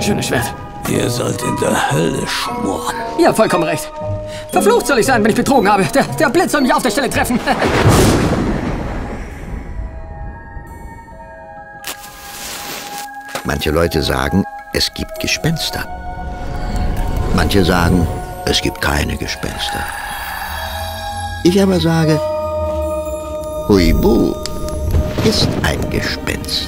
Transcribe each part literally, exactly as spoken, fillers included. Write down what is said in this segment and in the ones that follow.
schöne Schwert. Ihr sollt in der Hölle schmoren. Ihr habt vollkommen recht. Verflucht soll ich sein, wenn ich betrogen habe. Der, der Blitz soll mich auf der Stelle treffen. Manche Leute sagen, es gibt Gespenster. Manche sagen, es gibt keine Gespenster. Ich aber sage, Huibu ist ein Gespenst.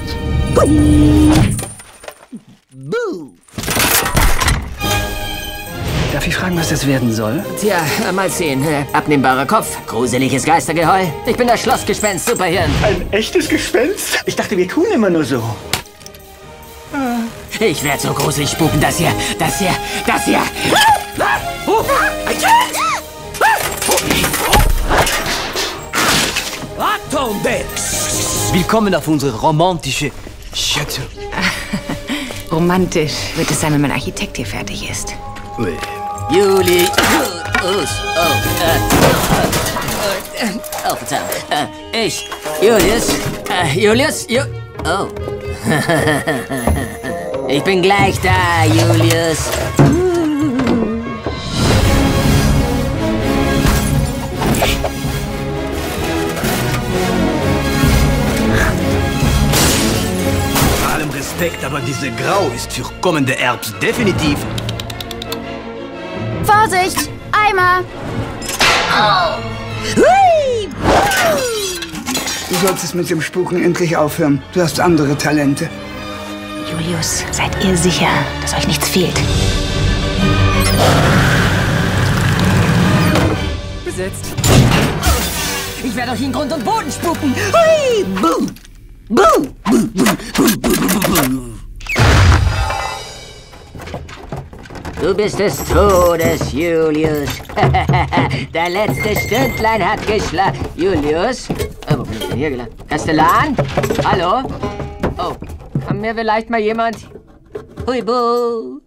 Darf ich fragen, was das werden soll? Tja, mal sehen. Abnehmbarer Kopf, gruseliges Geistergeheul. Ich bin das Schlossgespenst Superhirn. Ein echtes Gespenst? Ich dachte, wir tun immer nur so. Ich werde so gruselig spuken, dass ihr, dass ihr, dass ihr... Achtung, Dex! Willkommen auf unsere romantische Chateau. Romantisch wird es sein, wenn mein Architekt hier fertig ist. Oui. Juli... Oh, oh, äh, oh, Verzeihung. Äh, ich, Julius, äh, Julius, Ju... Oh. Ich bin gleich da, Julius. Bei allem Respekt, aber diese Grau ist für kommende Erbs definitiv. Vorsicht! Eimer! Oh. Du solltest mit dem Spuken endlich aufhören. Du hast andere Talente. Julius, seid ihr sicher, dass euch nichts fehlt? Besetzt. Ich werde euch in Grund und Boden spuken. Hui! Buh! Buh! Buh! Buh! Buh! Buh! Du bist des Todes, Julius. Der letzte Stündlein hat geschlagen. Julius? Oh, wo bin ich denn hier gelandet? Kastellan? Hallo? Oh, kann mir vielleicht mal jemand... Huibu!